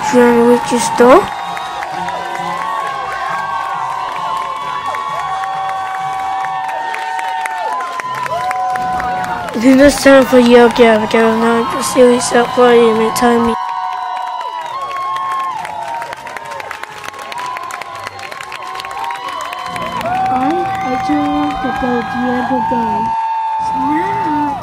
Trying to reach your store. I think it's time for Yo Gabba Gabba. Now just serious out playing and time me. I do want to go the other day. Snack.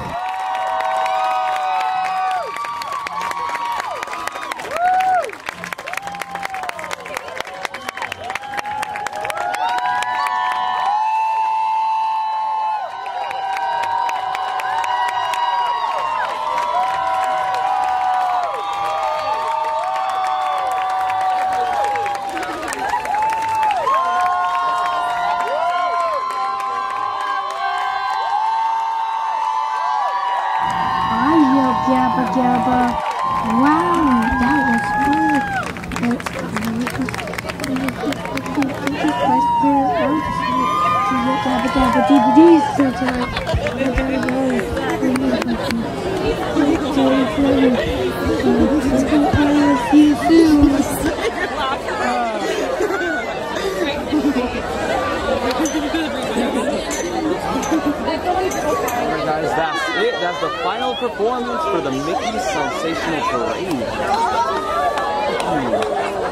Gabba Gabba. Wow, that was good. Gabba Gabba DVDs sometime. See you soon. Alright guys, that's it. That's the final performance for the Mickey Sensational Parade.